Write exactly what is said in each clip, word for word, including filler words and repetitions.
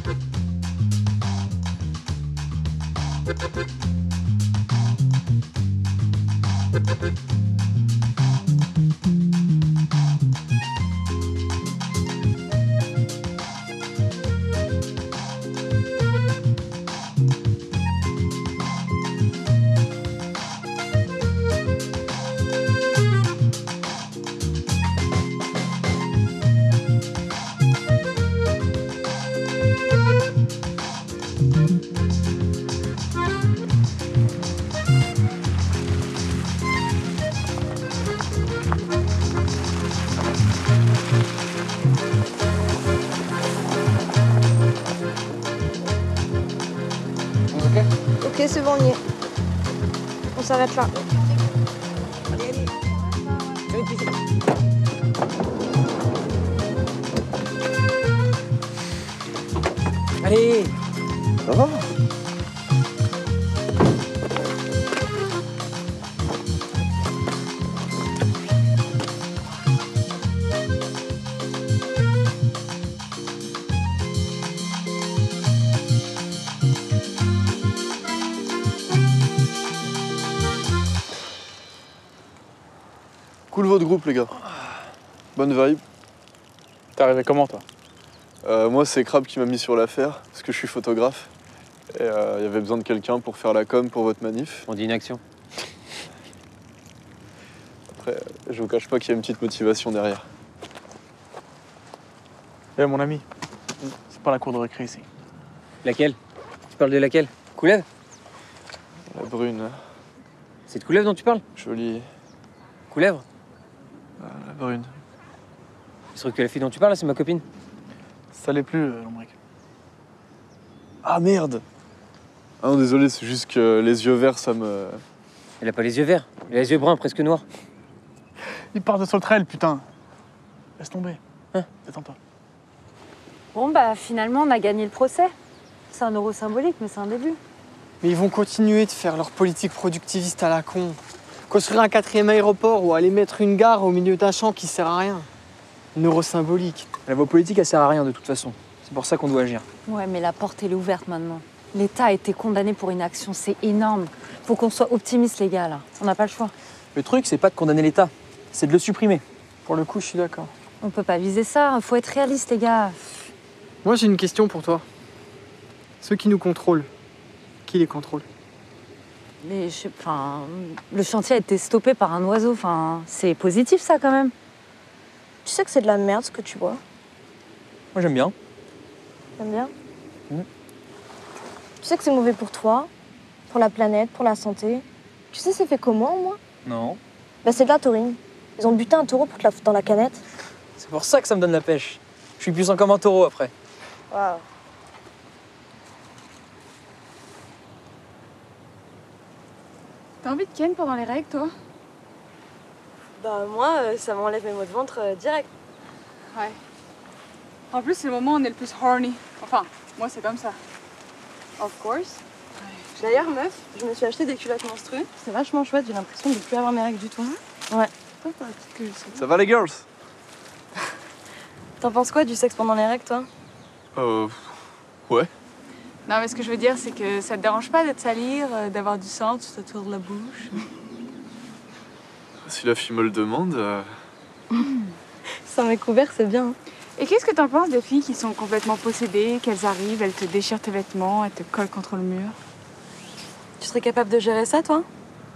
Ok, c'est bon, on y est. On s'arrête là. Allez, allez. Allez. Oh. Cool votre groupe les gars. Bonne vibe. T'es arrivé comment toi? Euh, moi c'est Crab qui m'a mis sur l'affaire parce que je suis photographe. Et il euh, y avait besoin de quelqu'un pour faire la com pour votre manif. On dit une action. Après, je vous cache pas qu'il y a une petite motivation derrière. Eh mon ami, c'est pas la cour de récré ici. Laquelle? Tu parles de laquelle? Coulève? La brune, C'est de Coulève dont tu parles? jolie. Coulèvre? Euh, la brune. Je trouve que la fille dont tu parles, c'est ma copine. Ça l'est plus, euh, Lombric. Ah merde. Ah non désolé, c'est juste que les yeux verts ça me... Elle a pas les yeux verts, elle a les yeux bruns, presque noirs. Il part de Sauterelle, putain. Laisse tomber. Hein? Détends-toi. Bon, bah finalement, on a gagné le procès. C'est un euro symbolique, mais c'est un début. Mais ils vont continuer de faire leur politique productiviste à la con. Construire un quatrième aéroport ou aller mettre une gare au milieu d'un champ qui sert à rien. Un euro symbolique. La voie politique, elle sert à rien de toute façon. C'est pour ça qu'on doit agir. Ouais, mais la porte, elle est ouverte maintenant. L'État a été condamné pour inaction, c'est énorme. Faut qu'on soit optimiste, les gars, là. On n'a pas le choix. Le truc, c'est pas de condamner l'État, c'est de le supprimer. Pour le coup, je suis d'accord. On peut pas viser ça, faut être réaliste, les gars. Moi, j'ai une question pour toi. Ceux qui nous contrôlent, qui les contrôle? Mais je sais, enfin, le chantier a été stoppé par un oiseau, enfin, c'est positif, ça, quand même. Tu sais que c'est de la merde ce que tu bois. Moi, j'aime bien. T'aimes bien? Mmh. Tu sais que c'est mauvais pour toi, pour la planète, pour la santé. Tu sais c'est fait comment, moi? Non. Bah c'est de la taurine. Ils ont buté un taureau pour te la foutre dans la canette. C'est pour ça que ça me donne la pêche. Je suis puissant comme un taureau après. Waouh. T'as envie de ken pendant les règles, toi? Bah moi, euh, ça m'enlève mes maux de ventre euh, direct. Ouais. En plus, c'est le moment où on est le plus horny. Enfin, moi, c'est comme ça. Of course. D'ailleurs, meuf, je me suis acheté des culottes menstruées. C'est vachement chouette, j'ai l'impression de ne plus avoir mes règles du tout. Ouais. Ça va les girls? T'en penses quoi du sexe pendant les règles, toi? Euh... Ouais. Non, mais ce que je veux dire, c'est que ça te dérange pas de te salir, euh, d'avoir du sang tout autour de la bouche? Si la fille me le demande... Euh... Sans mes couverts, c'est bien. Et qu'est-ce que t'en penses des filles qui sont complètement possédées, qu'elles arrivent, elles te déchirent tes vêtements, elles te collent contre le mur? Tu serais capable de gérer ça, toi?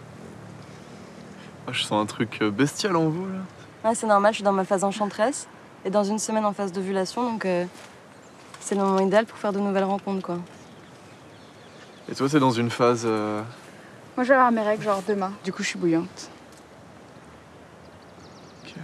Ah, je sens un truc bestial en vous, là. Ouais, c'est normal, je suis dans ma phase enchanteresse. Et dans une semaine en phase d'ovulation, donc euh, c'est le moment idéal pour faire de nouvelles rencontres, quoi. Et toi, t'es dans une phase... Euh... Moi, je vais avoir mes règles genre demain. Du coup, je suis bouillante. Ok.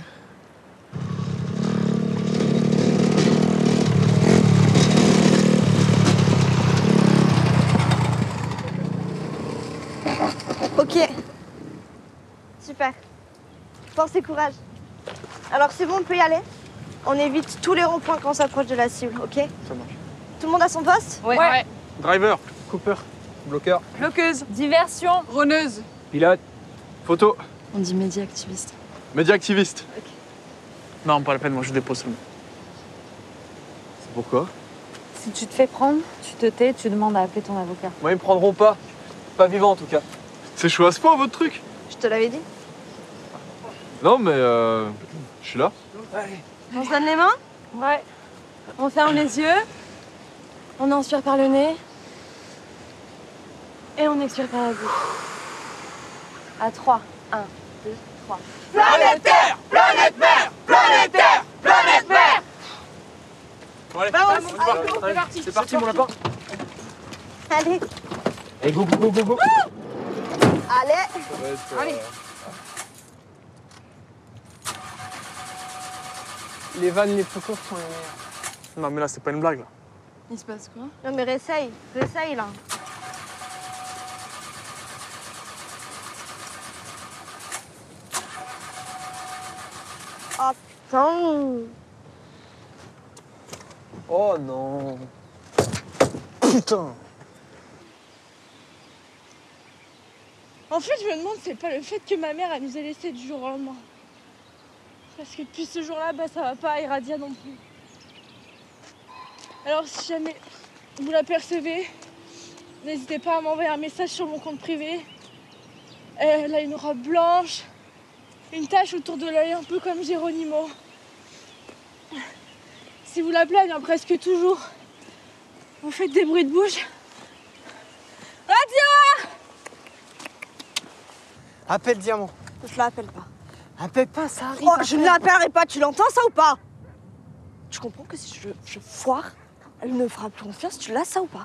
Ok. Super. Force et courage. Alors c'est bon, on peut y aller? On évite tous les ronds-points quand on s'approche de la cible, ok? Ça marche. Tout le monde a son poste? Ouais. ouais. Driver. Cooper. Bloqueur. Bloqueuse. Diversion. Rôneuse. Pilote. Photo. On dit média activiste. Média activiste. Non, pas la peine, moi je dépose seulement. C'est pourquoi? Si tu te fais prendre, tu te tais, tu demandes à appeler ton avocat. Moi, ils me prendront pas. Pas vivant, en tout cas. C'est chaud à ce point, votre truc? Je te l'avais dit. Non, mais euh, je suis là. On se donne les mains? Ouais. On ferme les yeux. On inspire par le nez. Et on expire par la bouche. À trois. Un, deux, trois. Planète Terre! Planète Mer! Planète Terre! Planète Mer! Bon, allez, Bah, on- on y va. allez, Allez, c'est parti, mon lapin. Allez, Allez, go, go, go, go, go. allez. Allez. Les vannes les plus courtes sont les meilleures. Non, mais là, c'est pas une blague, là. Il se passe quoi? Non mais réessaye, réessaye là. Oh putain. Oh non. Putain. En fait, je me demande, c'est pas le fait que ma mère, elle nous ait laissés du jour au lendemain. Parce que depuis ce jour-là, bah, ça va pas, et Radia non plus. Alors, si jamais vous l'apercevez, n'hésitez pas à m'envoyer un message sur mon compte privé. Elle a une robe blanche, une tache autour de l'œil, un peu comme Geronimo. Si vous l'appelez, elle vient presque toujours. Vous faites des bruits de bouche. Radia! Appelle Diamant. Je l'appelle pas. Appelle pas, ça arrive. Oh, je ne l'appellerai pas, tu l'entends ça ou pas? Tu comprends que si je, je foire, elle ne fera plus confiance, tu l'as ça ou pas?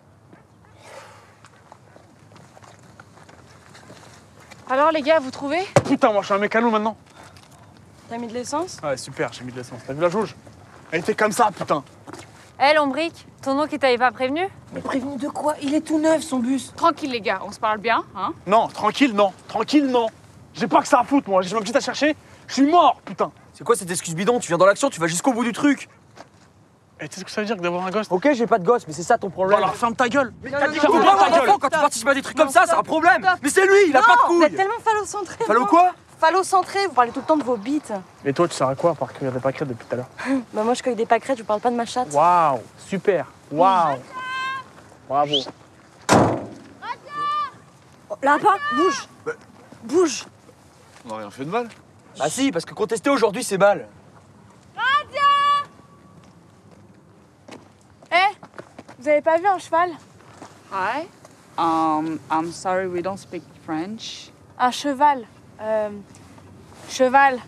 Alors les gars, vous trouvez? Putain, moi, je suis un mécano maintenant. T'as mis de l'essence? Ouais, super, j'ai mis de l'essence. T'as vu la jauge? Elle était comme ça, putain. Hé, Lombric, ton oncle, il t'avait pas prévenu? Mais prévenu de quoi? Il est tout neuf son bus. Tranquille les gars, on se parle bien, hein? Non, tranquille, non. Tranquille, non. J'ai pas que ça à foutre, moi. J'ai ma petite à chercher. Je suis mort, putain. C'est quoi cette excuse bidon? Tu viens dans l'action, tu vas jusqu'au bout du truc. Et tu sais ce que ça veut dire que d'avoir un gosse? Ok, j'ai pas de gosse, mais c'est ça ton problème. Voilà, ferme ta gueule. Mais t'as dit que tu peux pas avoir d'enfant quand tu participes à des trucs comme ça, c'est un problème. Mais c'est lui, il a pas de Vous êtes couilles. tellement phallocentré. Fallo quoi? Phallocentré, vous parlez tout le temps de vos bites. Et toi, tu sers à quoi, à part cueillir des pâquerettes depuis tout à l'heure? Bah moi, je cueille des pâquerettes, je vous parle pas de ma chatte. Waouh, super. Waouh. Bravo. Oh, lapin, bouge. Bouge. On n'a rien fait de mal. Bah si, parce que contester aujourd'hui, c'est mal. Eh, vous avez pas vu un cheval? Hi. Um, I'm sorry, we don't speak French. Un cheval. Euh, cheval.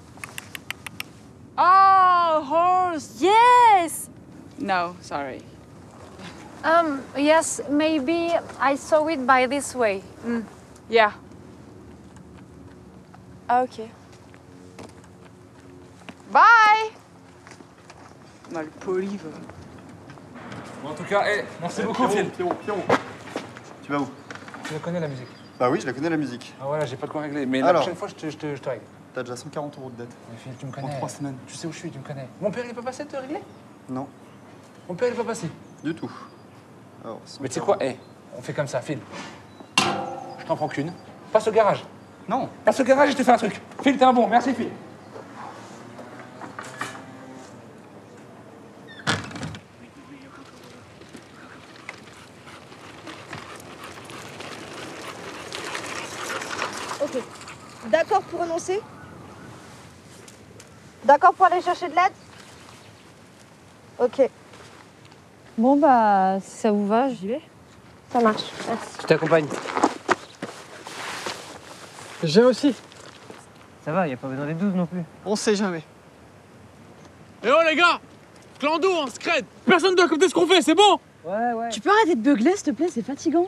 Oh, horse. Yes! No, sorry. Um, yes, maybe I saw it by this way. Yeah. Ah ok. Bye. Mal poli, va. Bon, en tout cas, hey, merci beaucoup, Phil. Pierrot, Pierrot. Tu vas où? Tu la connais la musique? Bah oui, je la connais la musique. Ah voilà, j'ai pas de quoi régler. Mais la Alors. prochaine fois, je te, je te, je te règle. T'as déjà cent quarante euros de dette. Mais Phil, tu me En connais. trois semaines. Tu sais où je suis, tu me connais. Mon père, il est pas passé de te régler? Non, Mon père, il est pas passé. du tout. Alors, Mais tu sais quoi, hey, on fait comme ça, Phil. Je t'en prends qu'une. Passe au garage. Non. Passe au garage et je te fais un truc. Phil, t'es un bon. Merci, Phil. Ok. D'accord pour renoncer? D'accord pour aller chercher de l'aide? Ok, Bon, bah, si ça vous va, j'y vais. ça marche. Merci. Je t'accompagne. J'ai aussi. Ça va, y a pas besoin des douze non plus. On sait jamais. Eh oh, les gars. Clando, on se crête. Personne doit écouter ce qu'on fait, c'est bon? Ouais, ouais. Tu peux arrêter de beugler, s'il te plaît, c'est fatigant.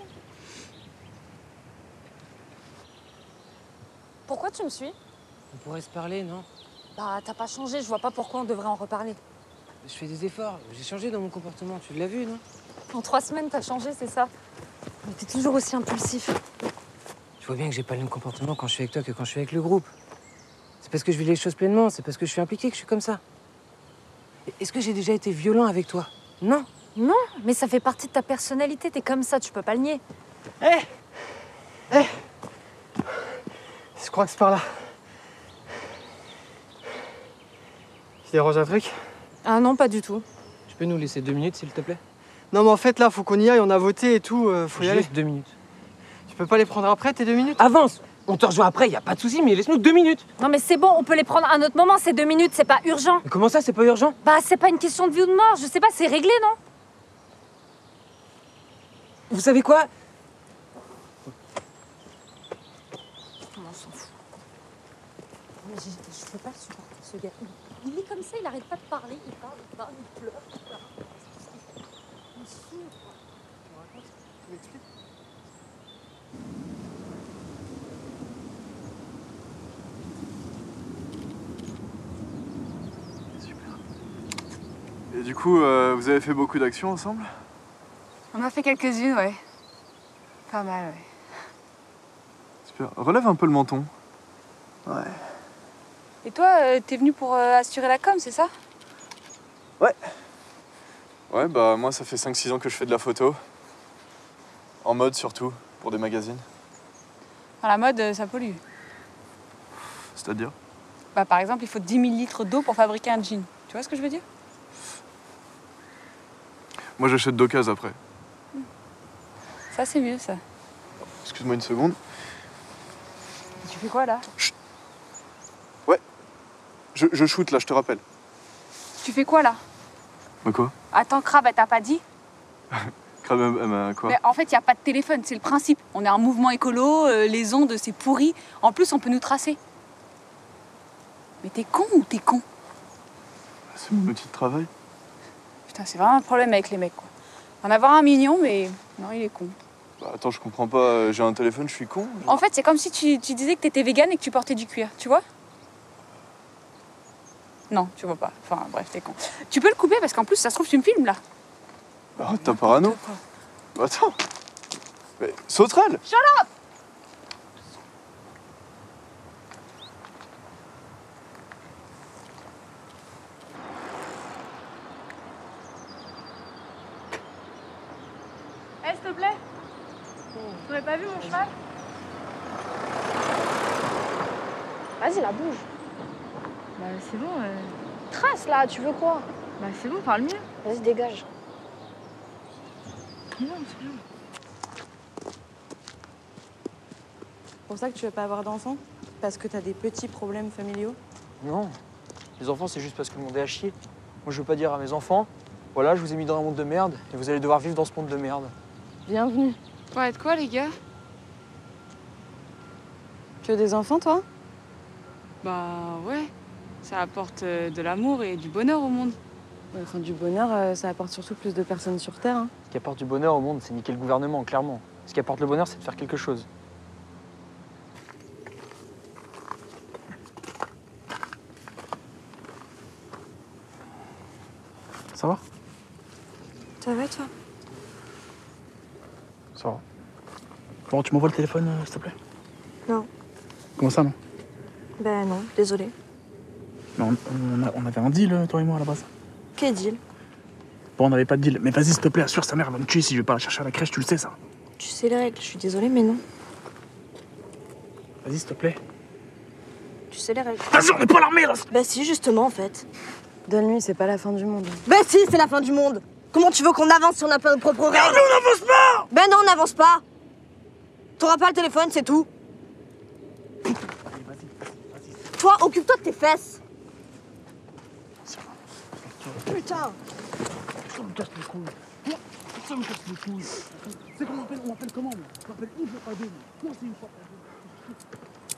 Pourquoi tu me suis? On pourrait se parler, non? Bah, t'as pas changé, je vois pas pourquoi on devrait en reparler. Je fais des efforts. J'ai changé dans mon comportement. Tu l'as vu, non? En trois semaines, t'as changé, c'est ça? Mais t'es toujours aussi impulsif. Tu vois bien que j'ai pas le même comportement quand je suis avec toi que quand je suis avec le groupe. C'est parce que je vis les choses pleinement. C'est parce que je suis impliqué que je suis comme ça. Est-ce que j'ai déjà été violent avec toi? Non. Non, mais ça fait partie de ta personnalité, t'es comme ça, tu peux pas le nier. Hé hey Hé hey Je crois que c'est par là. Je dérange un truc? Ah non, pas du tout. Tu peux nous laisser deux minutes, s'il te plaît? Non mais en fait là, faut qu'on y aille, on a voté et tout, euh, faut y aller. Juste deux minutes. Tu peux pas les prendre après, tes deux minutes? Avance! On te rejoint après, y a pas de souci, mais laisse-nous deux minutes. Non mais c'est bon, on peut les prendre à un autre moment, ces deux minutes, c'est pas urgent. Mais comment ça, c'est pas urgent? Bah c'est pas une question de vie ou de mort, je sais pas, c'est réglé, non? Vous savez quoi? On s'en fout. Mais je, je peux pas le supporter, ce gars. Il est comme ça, il arrête pas de parler, il parle, il parle, il pleure, il pleure. Il me saoule, quoi. Tu m'expliques? Et du coup, euh, vous avez fait beaucoup d'actions ensemble? On a fait quelques-unes, ouais. Pas mal, ouais. Super. Relève un peu le menton. Ouais. Et toi, euh, t'es venu pour euh, assurer la com, c'est ça? Ouais. Ouais, bah moi, ça fait cinq six ans que je fais de la photo. En mode surtout, pour des magazines. Dans la mode, euh, ça pollue. C'est-à-dire? Bah, par exemple, il faut dix mille litres d'eau pour fabriquer un jean. Tu vois ce que je veux dire? Moi, j'achète d'occasion après. Ça, c'est mieux, ça. Excuse-moi une seconde. Et tu fais quoi, là? Chut. Ouais. Je, je shoot, là, je te rappelle. Tu fais quoi, là? Bah quoi? Attends, Crabe, elle t'a pas dit? Crabe, elle m'a quoi? Mais en fait, il n'y a pas de téléphone, c'est le principe. On est un mouvement écolo, euh, les ondes, c'est pourri. En plus, on peut nous tracer. Mais t'es con ou t'es con? C'est mon outil de travail. Putain, c'est vraiment un problème avec les mecs, quoi. En avoir un mignon, mais non, il est con. Bah attends, je comprends pas. euh, J'ai un téléphone, je suis con. genre. En fait, c'est comme si tu, tu disais que t'étais végane et que tu portais du cuir, tu vois? Non, tu vois pas. Enfin, bref, t'es con. Tu peux le couper parce qu'en plus, ça se trouve, tu me filmes, là. Ah, t'as parano? Bah attends. Mais sauterelle! Shut up! Eh, s'il te plaît, t'aurais pas vu mon cheval? Vas-y, la bouge. Bah, c'est bon, euh... Trace là, tu veux quoi? bah, c'est bon, parle mieux. Vas-y, dégage. Non, c'est bon. C'est pour ça que tu veux pas avoir d'enfants? Parce que t'as des petits problèmes familiaux? Non. Les enfants, c'est juste parce que le monde est à chier. Moi, je veux pas dire à mes enfants, voilà, je vous ai mis dans un monde de merde et vous allez devoir vivre dans ce monde de merde. Bienvenue. Ouais, de quoi, les gars? Tu veux des enfants, toi? Bah, ouais. Ça apporte euh, de l'amour et du bonheur au monde. Ouais, enfin, du bonheur, euh, ça apporte surtout plus de personnes sur Terre. Hein. Ce qui apporte du bonheur au monde, c'est niquer le gouvernement, clairement. Ce qui apporte le bonheur, c'est de faire quelque chose. Ça va? Ça va, toi? Ça va. Bon, tu m'envoies le téléphone, euh, s'il te plaît? Non. Comment ça, non? Ben non, désolé. Mais on, on a- on avait un deal, euh, toi et moi, à la base. Quel deal? Bon, on n'avait pas de deal. Mais vas-y, s'il te plaît, assure sa mère, elle va me tuer si je vais pas la chercher à la crèche, tu le sais, ça. Tu sais les règles, je suis désolée, mais non. Vas-y, s'il te plaît. Tu sais les règles. Vas-y, on n'est pas l'armée, là! Bah si, justement, en fait. Donne-lui, c'est pas la fin du monde. Bah si, c'est la fin du monde. Comment tu veux qu'on avance si on n'a pas nos propres règles? Non, mais on n'avance pas! Ben non, on n'avance pas. T'auras pas le téléphone, c'est tout. Toi, occupe-toi de tes fesses. Putain. Ça me casse les couilles. Ça me casse les couilles. C'est qu'on m'appelle, on m'appelle comment, moi? On m'appelle une fois pas deux. Non, c'est une fois pas deux.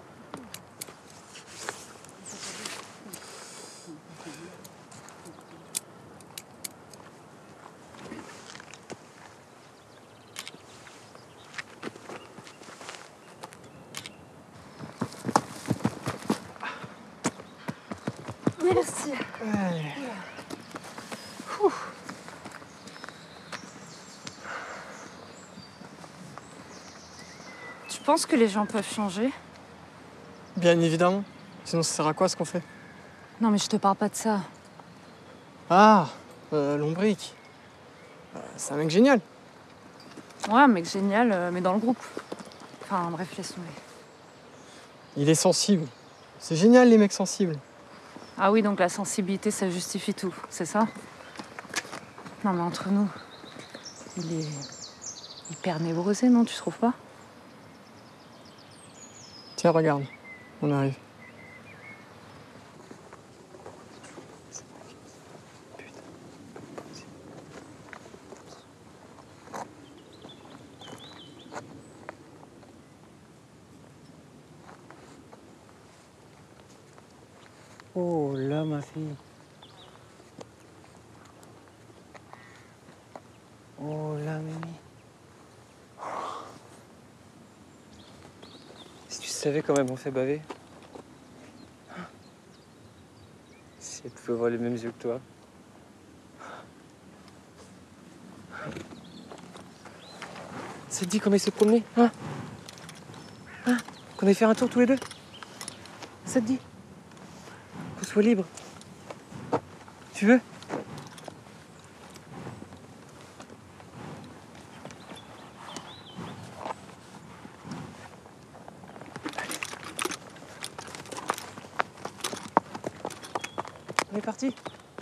Merci. Tu penses que les gens peuvent changer? Bien évidemment. Sinon, ça sert à quoi ce qu'on fait? Non, mais je te parle pas de ça. Ah, euh, Lombric. Euh, c'est un mec génial. Ouais, un mec génial, euh, mais dans le groupe. Enfin, bref, laisse tomber. Il est sensible. C'est génial, les mecs sensibles. Ah oui, donc la sensibilité, ça justifie tout, c'est ça? Non, mais entre nous, Il est hyper névrosé, non, tu trouves pas? Tiens, regarde, on arrive. Oh là, ma fille. Oh là, Mimi. Si tu savais quand même on fait baver. Si elle pouvait avoir les mêmes yeux que toi. Ça te dit qu'on aille se promener, hein? Hein? Qu'on aille faire un tour tous les deux? Ça te dit? Qu'on soit libre. Tu veux? On est parti.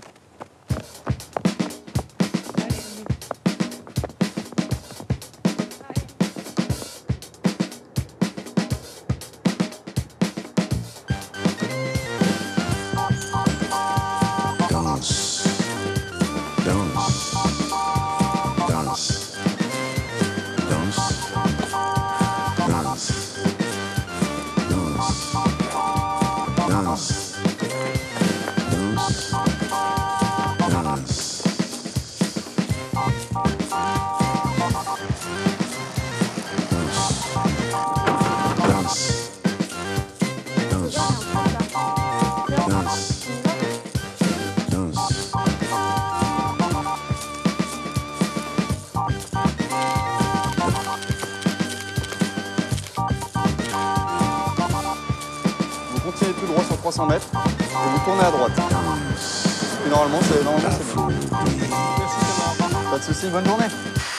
Continuez tout droit sur trois cents mètres et vous tournez à droite. Et normalement, c'est normalement, c'est bon. Pas de soucis, bonne journée.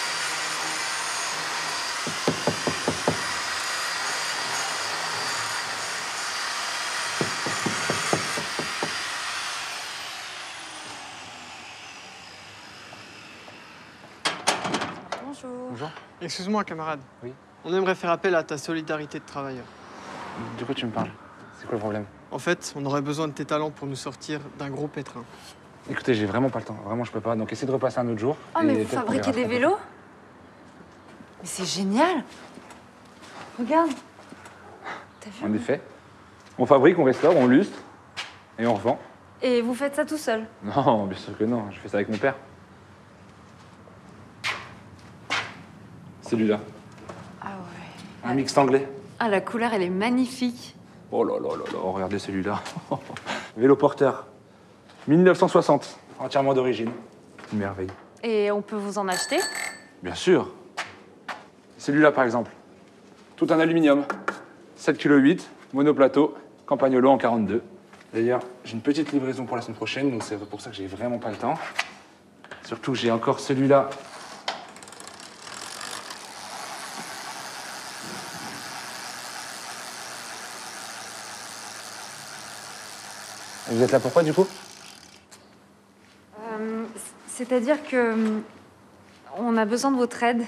Bonjour. Bonjour. Excuse-moi, camarade. Oui. On aimerait faire appel à ta solidarité de travailleur. De quoi tu me parles? C'est quoi le problème? En fait, on aurait besoin de tes talents pour nous sortir d'un gros pétrin. Écoutez, j'ai vraiment pas le temps. Vraiment, je peux pas. Donc, essayez de repasser un autre jour. Oh, et mais vous peut-être qu'on fabriquez verra des ce qu'on peut vélos? Mais c'est génial! Regarde. T'as faire. En vu? effet. On fabrique, on restaure, on lustre et on revend. Et vous faites ça tout seul? Non, bien sûr que non. Je fais ça avec mon père. Celui-là. Ah ouais. Un mixte anglais. Ah, la couleur, elle est magnifique. Oh là là là là, regardez celui-là. Vélo porteur. mille neuf cent soixante. Entièrement d'origine. Une merveille. Et on peut vous en acheter? Bien sûr. Celui-là, par exemple. Tout en aluminium. sept virgule huit kilos, monoplateau, Campagnolo en quarante-deux. D'ailleurs, j'ai une petite livraison pour la semaine prochaine, donc c'est pour ça que j'ai vraiment pas le temps. Surtout, j'ai encore celui-là. Vous êtes là pourquoi, du coup? Euh, C'est-à-dire que... hum, on a besoin de votre aide.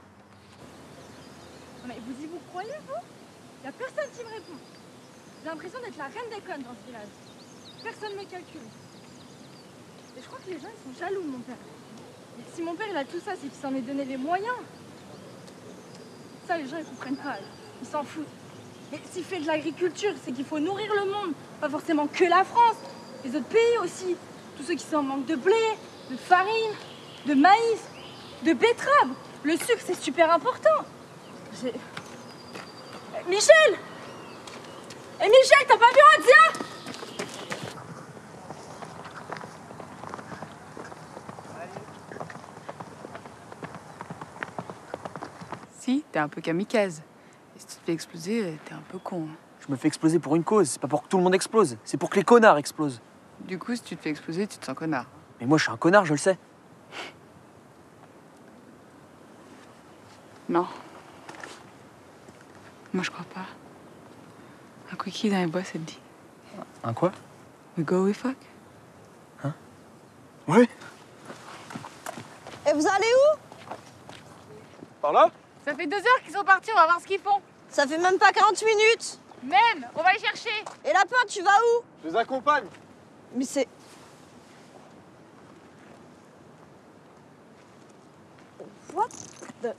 Mais vous y vous croyez, vous? Y a personne qui me répond. J'ai l'impression d'être la reine des connes dans ce village. Personne me calcule. Et je crois que les gens, ils sont jaloux de mon père. Et si mon père, il a tout ça, c'est qu'il s'en est donné les moyens. Ça, les gens, ils comprennent pas. Ils s'en foutent. Mais s'il fait de l'agriculture, c'est qu'il faut nourrir le monde. Pas forcément que la France. Les autres pays aussi. Tous ceux qui sont en manque de blé, de farine, de maïs, de betterave. Le sucre, c'est super important. J'ai... Eh, Michel! Eh Michel, t'as pas vu Radia? Si, t'es un peu kamikaze. Et si tu te fais exploser, t'es un peu con. hein. Je me fais exploser pour une cause. C'est pas pour que tout le monde explose. C'est pour que les connards explosent. Du coup, si tu te fais exploser, tu te sens connard. Mais moi, je suis un connard, je le sais. Non. Moi, je crois pas. Un quickie dans les bois, ça te dit. Un quoi? We go, we fuck. Ouais. Et vous allez où? Par là? Ça fait deux heures qu'ils sont partis, on va voir ce qu'ils font. Ça fait même pas quarante minutes. Même, on va les chercher. Et Lapin, tu vas où? Je les accompagne. Mais c'est... What the...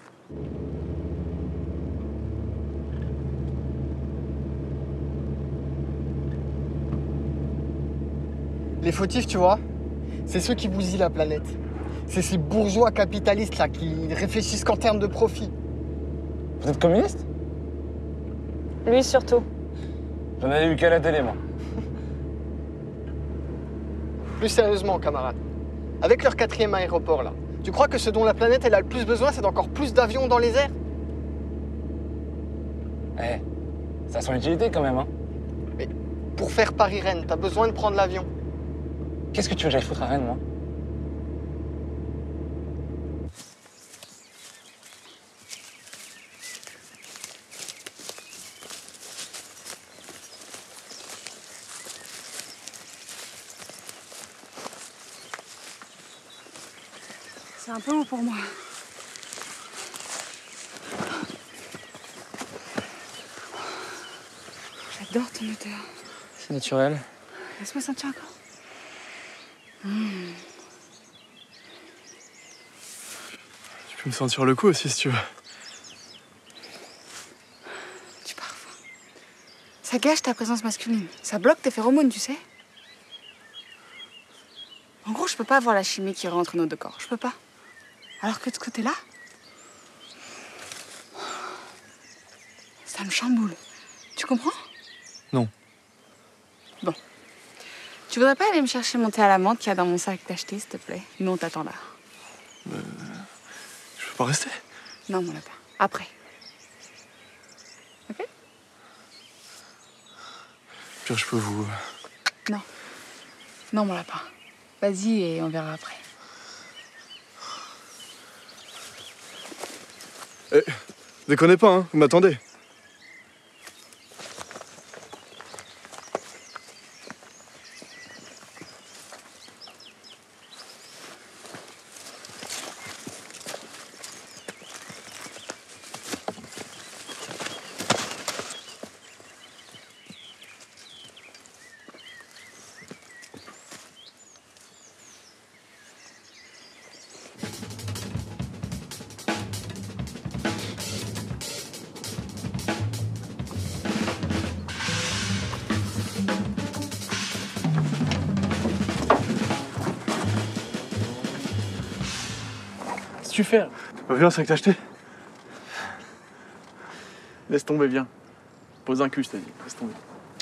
Les fautifs, tu vois, c'est ceux qui bousillent la planète. C'est ces bourgeois capitalistes là qui réfléchissent qu'en termes de profit. Vous êtes communiste? Lui surtout. J'en avais vu qu'à la télé, moi. Plus sérieusement, camarade, avec leur quatrième aéroport là, tu crois que ce dont la planète elle a le plus besoin, c'est d'encore plus d'avions dans les airs? Eh, ça a son utilité quand même, hein. Mais pour faire Paris-Rennes, t'as besoin de prendre l'avion. Qu'est-ce que tu veux que j'aille foutre à Rennes, moi? C'est un peu haut pour moi. J'adore ton odeur. C'est naturel. Laisse-moi sentir encore. Mmh. Tu peux me sentir le cou aussi si tu veux. Du parfum. Ça gâche ta présence masculine. Ça bloque tes phéromones, tu sais. En gros, je peux pas avoir la chimie qui rentre entre nos deux corps. Je peux pas. Alors que de ce côté-là, ça me chamboule. Tu comprends? Non. Bon. Tu voudrais pas aller me chercher mon thé à la menthe qu'il y a dans mon sac d'acheter, s'il te plaît? Nous, on t'attend là. Euh, je peux pas rester? Non, mon lapin. Après. Ok? Puis je peux vous... Non. Non, mon lapin. Vas-y et on verra après. Eh, déconnez pas, hein, vous m'attendez. Tu fais? Bah, viens, c'est que t'as acheté. Laisse tomber, viens. Pose un cul, je t'ai dit. Laisse tomber.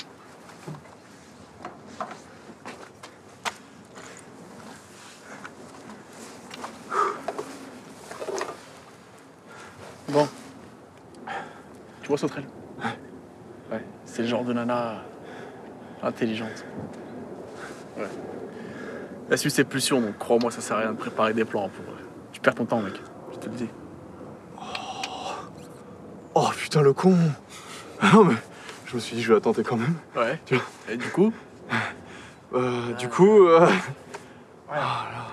Bon. Tu vois Sauterelle? Ouais. C'est le genre de nana intelligente. Ouais. Elle suit ses pulsions, donc crois-moi, ça sert à rien de préparer des plans pour... Tu perds ton temps, mec. Je te le dis. Oh, oh putain, le con. Non, mais je me suis dit, je vais la tenter quand même. Ouais. Tu vois. Et du coup euh, Du coup... Euh... Ouais. Oh, là.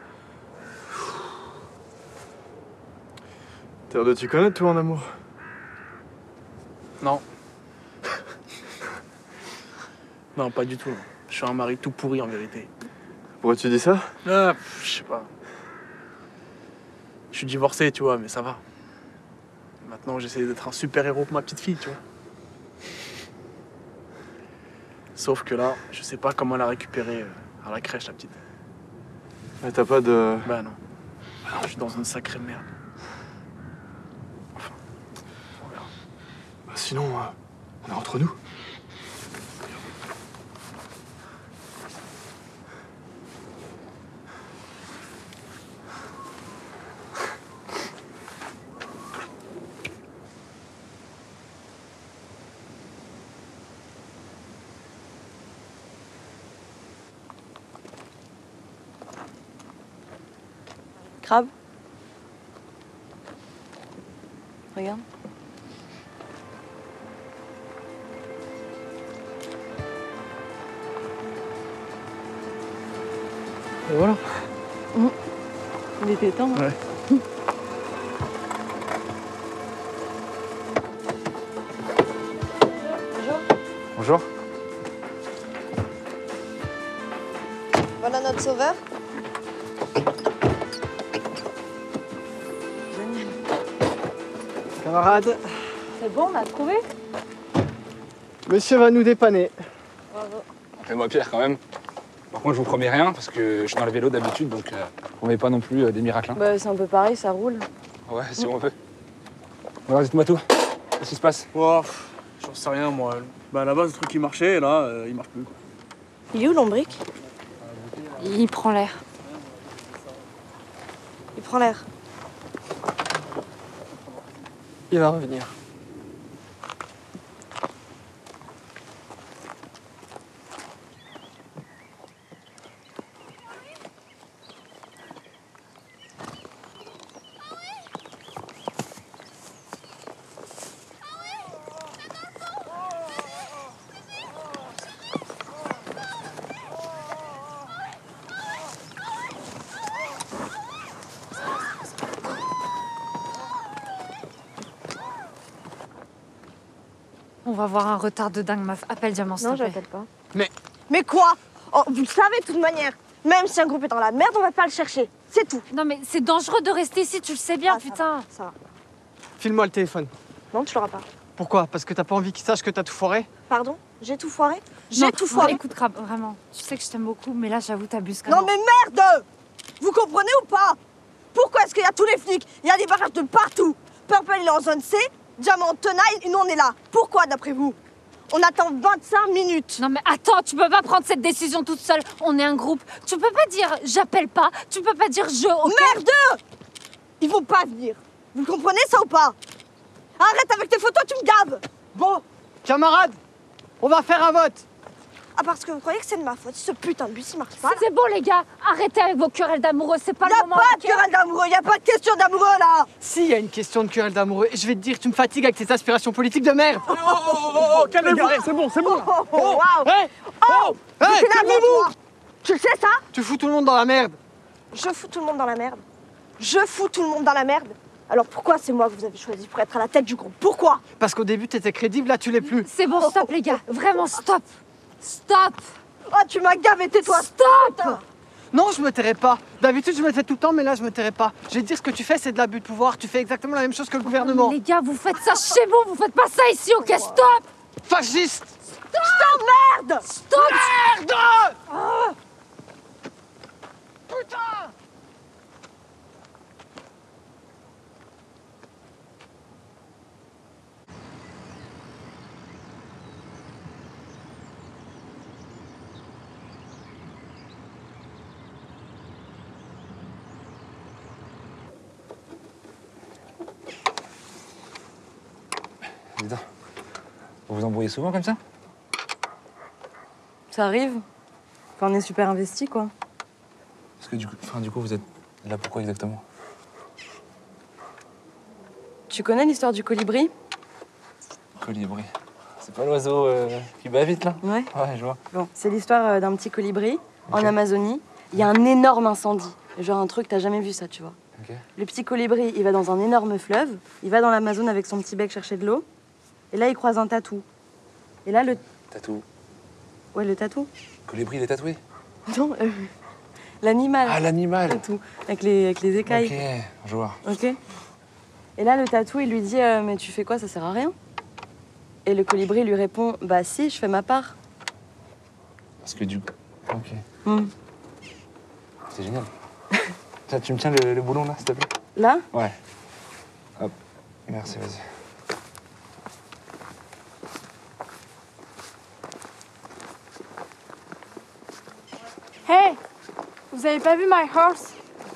T'as l'air de t'y connaître, toi, en amour? Non. Non, pas du tout. Je suis un mari tout pourri, en vérité. Pourquoi tu dis ça? Ah, je sais pas. Je suis divorcé, tu vois, mais ça va. Maintenant, j'essaie d'être un super-héros pour ma petite fille, tu vois. Sauf que là, je sais pas comment la récupérer à la crèche, la petite. Mais t'as pas de... Bah non. Bah non, je suis dans une sacrée merde. Enfin, on verra. Bah sinon, euh, on est entre nous. Crabe. Regarde. Et voilà. Mmh. Il était temps. Hein. Ouais. Voilà notre sauveur. Camarades, C'est bon, on a trouvé. monsieur va nous dépanner. Bravo. Fais-moi Pierre quand même. Par contre, je vous promets rien parce que je suis dans le vélo d'habitude, donc euh, on met pas non plus euh, des miracles. Hein. Bah, c'est un peu pareil, ça roule. Ouais, si on veut. Alors, dites-moi tout. Qu'est-ce qui se passe? Oh, pff, j'en sais rien, moi. Bah, à la base, le truc qui marchait, et là, euh, il marche plus. Quoi. Il est où l'ombrique? Il prend l'air. Il prend l'air. Il va revenir. On va avoir un retard de dingue, meuf. Appelle Diamant, s'il Non, te plaît. j'appelle pas. Mais... Mais quoi? Oh, vous le savez de toute manière. Même si un groupe est dans la merde, on va pas le chercher. C'est tout. Non, mais c'est dangereux de rester ici, tu le sais bien, Ah, ça putain. va, ça va. File-moi le téléphone. Non, tu l'auras pas. Pourquoi? Parce que t'as pas envie qu'il sache que t'as tout foiré? Pardon? J'ai tout foiré? Non, J'ai tout foiré? Écoute, Crab, vraiment. Tu sais que je t'aime beaucoup, mais là, j'avoue, t'abuses quand même. Non mais merde! Vous comprenez ou pas? Pourquoi est-ce qu'il y a tous les flics? Il y a des barrages de partout. Purple il est en zone C, Diamant tenaille et nous on est là. Pourquoi d'après vous? On attend vingt-cinq minutes. Non mais attends, tu peux pas prendre cette décision toute seule. On est un groupe. Tu peux pas dire j'appelle pas. Tu peux pas dire je. ok? Merde! Ils vont pas venir. Vous comprenez ça ou pas? Arrête avec tes photos, tu me gaves. Bon, camarades, on va faire un vote. Ah parce que vous croyez que c'est de ma faute, ce putain de bus il marche pas là. C'est bon les gars, arrêtez avec vos querelles d'amoureux, c'est pas Y a le moment. pas de ok? querelle d'amoureux, y a pas de question d'amoureux là. Si, y a une question de querelle d'amoureux. Et je vais te dire, tu me fatigues avec tes aspirations politiques de merde. Oh, oh, oh, oh, oh calmez-vous, c'est bon, c'est bon. là. Oh, oh, waouh. Hey, Oh, hey, je suis là, calmez-vous. toi. Tu le sais ça? Tu fous tout le monde dans la merde. Je fous tout le monde dans la merde. Je fous tout le monde dans la merde. Alors pourquoi c'est moi que vous avez choisi pour être à la tête du groupe? Pourquoi? Parce qu'au début, t'étais crédible, là, tu l'es plus. C'est bon, stop les gars, vraiment stop. Stop. Oh, tu m'as gavé, tais-toi. Stop. Non, je me tairai pas. D'habitude, je me tais tout le temps, mais là, je me tairai pas. Je vais te dire, ce que tu fais, c'est de l'abus de pouvoir. Tu fais exactement la même chose que le gouvernement. Les gars, vous faites ça chez vous, vous faites pas ça ici, ok? Stop. Fasciste. Je t'emmerde. Stop. Merde. Ah. Putain. Dis donc, vous vous embrouillez souvent comme ça? Ça arrive. Enfin, on est super investis, quoi. Parce que du coup, enfin, du coup, vous êtes là pourquoi exactement? Tu connais l'histoire du colibri? Colibri. C'est pas l'oiseau euh, qui bat vite là? Ouais. Ouais, je vois. Bon, c'est l'histoire euh, d'un petit colibri en Ok. Amazonie. Il y a un énorme incendie. Genre un truc, t'as jamais vu ça, tu vois. Ok. Le petit colibri, il va dans un énorme fleuve. Il va dans l'Amazone avec son petit bec chercher de l'eau. Et là, il croise un tatou. Et là, le... Tatou. Ouais, le tatou. Colibri, il est tatoué? Non, euh, l'animal. Ah, l'animal. Tatou. Avec les, avec les écailles. Ok, je vois. Ok. Et là, le tatou, il lui dit euh, mais tu fais quoi? Ça sert à rien. Et le colibri lui répond bah si, je fais ma part. Parce que du coup. Ok. Hmm. C'est génial. Tiens, tu me tiens le, le boulon là, s'il te plaît? Là? Ouais. Hop. Merci, vas-y. Hey, vous avez pas vu my horse?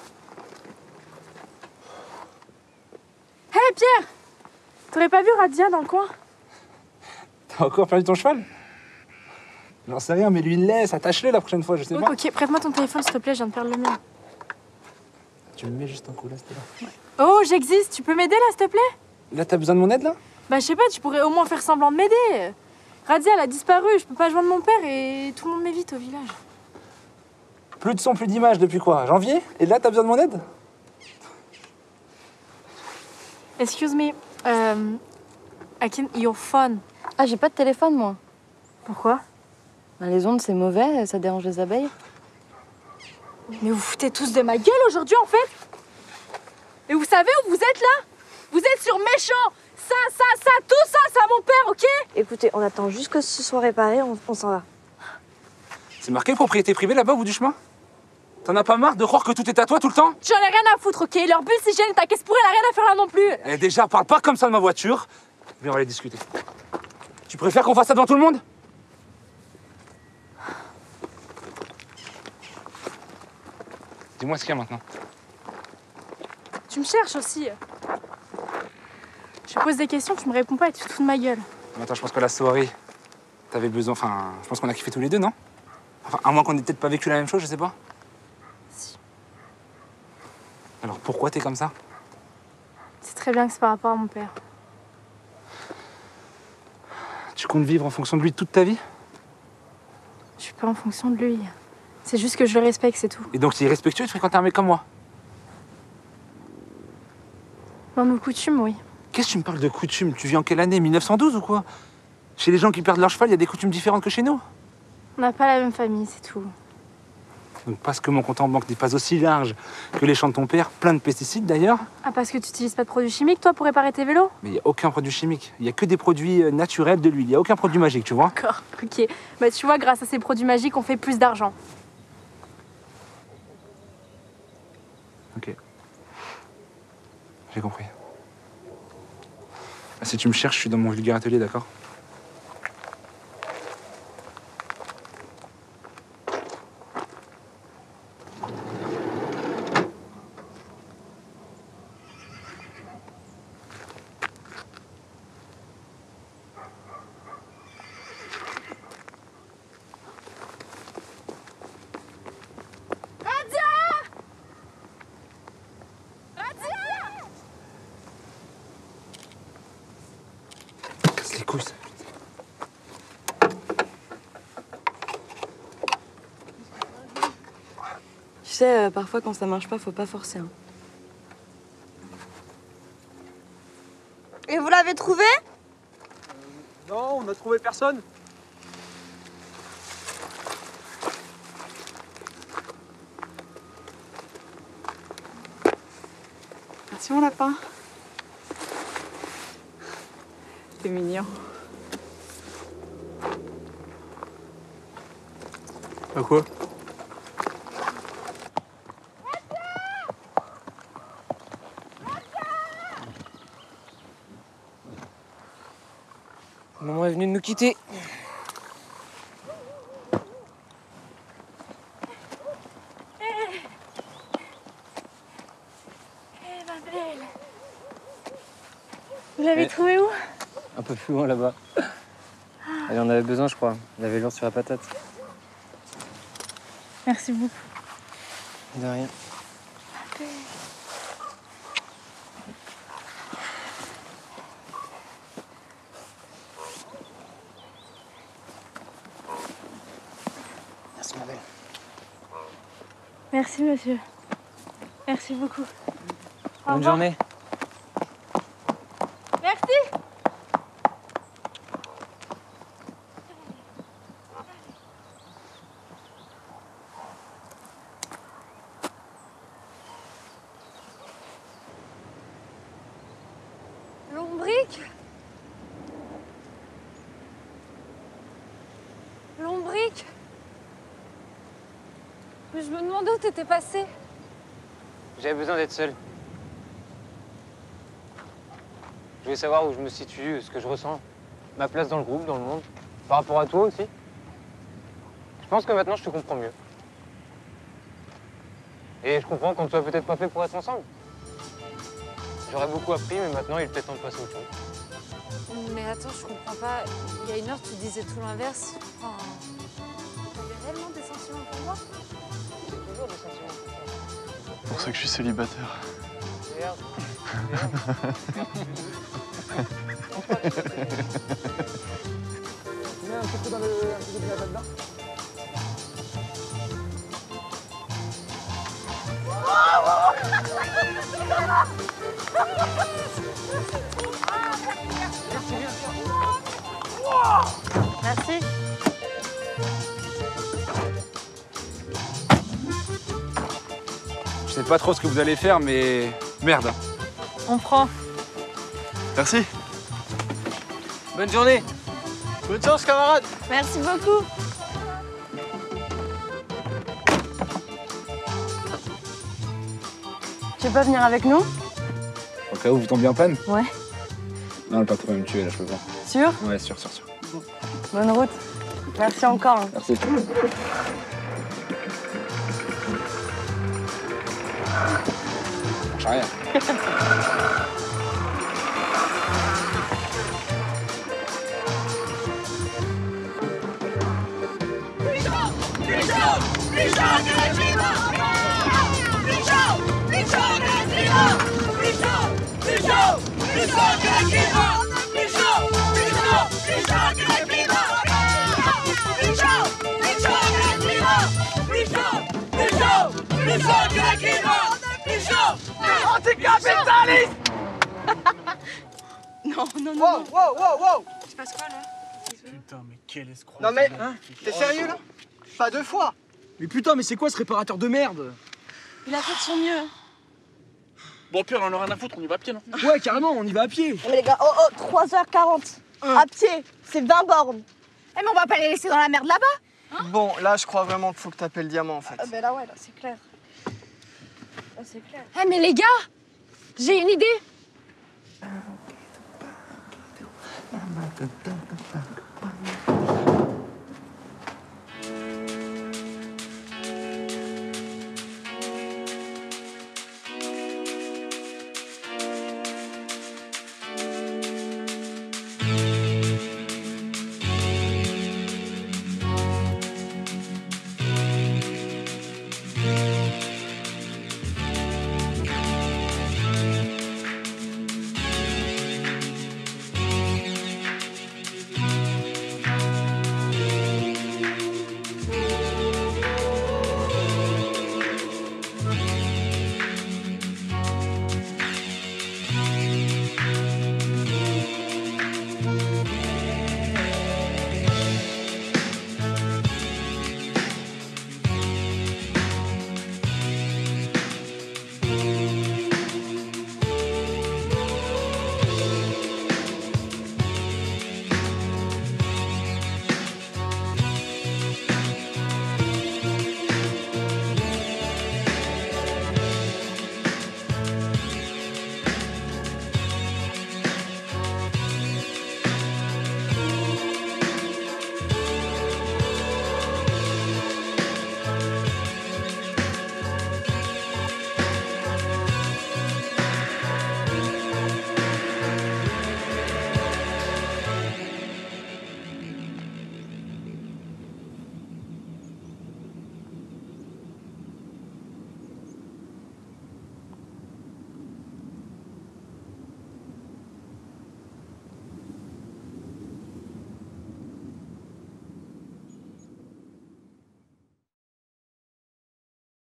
Hey Pierre, t'aurais pas vu Radia dans le coin? T'as encore perdu ton cheval? J'en sais rien, mais lui il laisse, attache-le la prochaine fois, je sais pas. Ok, prête-moi ton téléphone s'il te plaît, je viens de perdre le mien. Tu me mets juste un coup là, c'était là. Oh, j'existe, tu peux m'aider là s'il te plaît? Là, t'as besoin de mon aide là? Bah je sais pas, tu pourrais au moins faire semblant de m'aider. Radia elle a disparu, je peux pas joindre mon père et tout le monde m'évite au village. Plus de son, plus d'image depuis quoi? Janvier? Et là, t'as besoin de mon aide? Excuse me, um, I can your phone. Ah, j'ai pas de téléphone, moi. Pourquoi? Bah, les ondes, c'est mauvais, ça dérange les abeilles. Mais vous foutez tous de ma gueule aujourd'hui en fait. Et vous savez où vous êtes là? Vous êtes sur méchant. Ça, ça, ça, tout ça, c'est à mon père, ok? Écoutez, on attend juste que ce soit réparé, on, on s'en va. C'est marqué propriété privée là-bas au bout du chemin? T'en as pas marre de croire que tout est à toi tout le temps? J'en ai rien à foutre, ok? Leur bulle c'est gêne, ta caisse pourrie, elle a rien à faire là non plus. Eh déjà, parle pas comme ça de ma voiture. Viens, on va aller discuter. Tu préfères qu'on fasse ça devant tout le monde? Dis-moi ce qu'il y a maintenant. Tu me cherches aussi. Je pose des questions, tu me réponds pas et tu te fous de ma gueule. Mais attends, je pense que la soirée, t'avais besoin... Enfin, je pense qu'on a kiffé tous les deux, non? Enfin, à moins qu'on ait peut-être pas vécu la même chose, je sais pas. Si. Alors pourquoi t'es comme ça? C'est très bien que c'est par rapport à mon père. Tu comptes vivre en fonction de lui toute ta vie? Je suis pas en fonction de lui. C'est juste que je le respecte, c'est tout. Et donc t'es irrespectueux de fréquenter un mec comme moi? Dans nos coutumes, oui. Qu'est-ce que tu me parles de coutumes? Tu vis en quelle année? mille neuf cent douze ou quoi? Chez les gens qui perdent leur cheval, il y a des coutumes différentes que chez nous. On n'a pas la même famille, c'est tout. Donc parce que mon compte en banque n'est pas aussi large que les champs de ton père, plein de pesticides d'ailleurs. Ah, parce que tu n'utilises pas de produits chimiques, toi, pour réparer tes vélos? Mais il n'y a aucun produit chimique. Il n'y a que des produits euh, naturels de l'huile. Il n'y a aucun produit magique, tu vois. D'accord, ok. Bah tu vois, grâce à ces produits magiques, on fait plus d'argent. Ok. J'ai compris. Ah, si tu me cherches, je suis dans mon vulgaire atelier, d'accord? Tu sais, euh, parfois quand ça marche pas, faut pas forcer. Hein. Et vous l'avez trouvé? euh, Non, on a trouvé personne. Merci mon lapin. T'es mignon. À quoi? Maman est venue de nous quitter. Eh, ma belle. Vous l'avez Eh. trouvé où? Un peu plus loin là-bas. Elle en avait besoin, je crois. Elle avait l'or sur la patate. Merci beaucoup. De rien. Ma belle. Merci, ma belle. Merci, monsieur. Merci beaucoup. Au Bonne revoir. journée. Merci. Lombric? Lombric? Mais je me demandais où t'étais passé. J'avais besoin d'être seul. Je voulais savoir où je me situe, ce que je ressens, ma place dans le groupe, dans le monde, par rapport à toi aussi. Je pense que maintenant je te comprends mieux. Et je comprends qu'on ne soit peut-être pas fait pour être ensemble. J'aurais beaucoup appris, mais maintenant il est peut-être temps de passer au fond. Mais attends, je comprends pas. Il y a une heure, tu disais tout l'inverse. Enfin, t'avais réellement des sentiments pour moi? J'ai toujours des sentiments. C'est pour ça que je suis célibataire. Merde. Tu mets un petit coup dans le un petit coup de là-dedans. Merci. sais pas trop ce que vous allez faire, mais merde. On prend. Merci. Bonne journée. Bonne chance, camarade. Merci beaucoup. Tu veux pas venir avec nous? Au cas où vous tombez en panne? Ouais. Non, le patron va me tuer, là, je peux pas. Sûr? Ouais, sûr, sûr, sûr. Bonne route. Merci encore. hein. Merci. J'ai rien. Anticapitaliste. Non, non, non. Wow, wow, wow, wow. Il se passe quoi là? Putain, mais quel escroc. Non mais, hein, t'es sérieux là? Pas deux fois. Mais putain, mais c'est quoi ce réparateur de merde? Il a fait de son mieux. Bon, pire, on en a rien à foutre, on y va à pied, non? Ouais, carrément, on y va à pied. Mais les gars, oh oh, trois heures quarante. À pied, c'est vingt bornes. Eh mais on va pas les laisser dans la merde là-bas. Bon, là, je crois vraiment qu'il faut que t'appelles Diamant, en fait. Ah ben là, ouais, là, c'est clair. Là, c'est clair. Eh mais les gars, j'ai une idée.